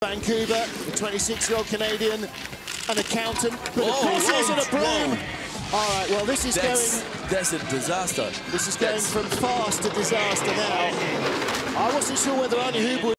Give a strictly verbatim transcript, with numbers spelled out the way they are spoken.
Vancouver, the twenty-six-year-old Canadian, an accountant, but of oh, course he isn't a broom. Whoa. All right, well, this is that's, going... That's a disaster. This is going that's... from fast to disaster now. I wasn't sure whether Anya Huber